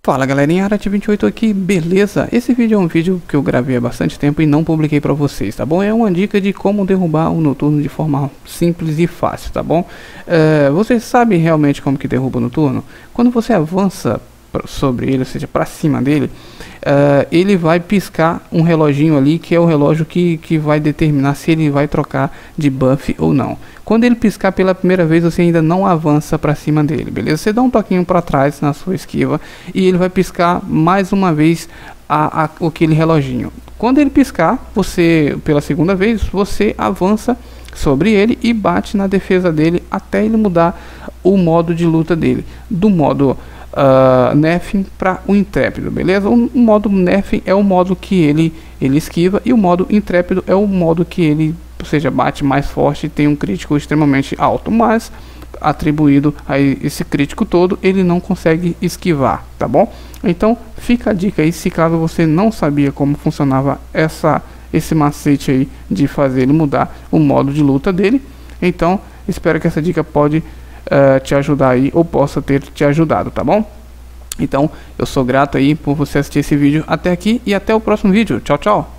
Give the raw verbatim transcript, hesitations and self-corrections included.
Fala galerinha, Arati vinte e oito aqui, beleza? Esse vídeo é um vídeo que eu gravei há bastante tempo e não publiquei pra vocês, tá bom? É uma dica de como derrubar o noturno de forma simples e fácil, tá bom? É, vocês sabem realmente como que derruba o noturno? Quando você avança sobre ele, ou seja, para cima dele, uh, ele vai piscar um reloginho ali, que é o relógio que, que vai determinar se ele vai trocar de buff ou não. Quando ele piscar pela primeira vez, você ainda não avança para cima dele, beleza? Você dá um toquinho para trás na sua esquiva e ele vai piscar mais uma vez a, a, aquele reloginho. Quando ele piscar, você, pela segunda vez, você avança sobre ele e bate na defesa dele até ele mudar o modo de luta dele, do modo Uh, Nerfing para o Intrépido, beleza? O, o modo Nerfing é o modo que ele, ele esquiva, e o modo Intrépido é o modo que ele, ou seja, bate mais forte e tem um crítico extremamente alto, mas atribuído a esse crítico todo, ele não consegue esquivar, tá bom? Então fica a dica aí, se caso você não sabia como funcionava essa, esse macete aí de fazer ele mudar o modo de luta dele, então espero que essa dica pode Uh, te ajudar aí, ou possa ter te ajudado, tá bom? Então eu sou grato aí por você assistir esse vídeo até aqui e até o próximo vídeo. Tchau, tchau!